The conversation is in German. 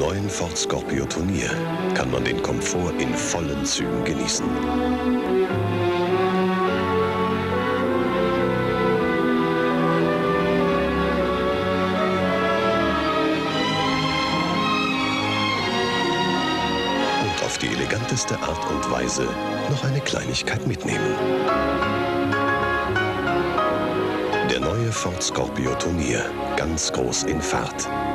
neuen Ford Scorpio Turnier kann man den Komfort in vollen Zügen genießen. Und auf die eleganteste Art und Weise noch eine Kleinigkeit mitnehmen. Der neue Ford Scorpio Turnier, ganz groß in Fahrt.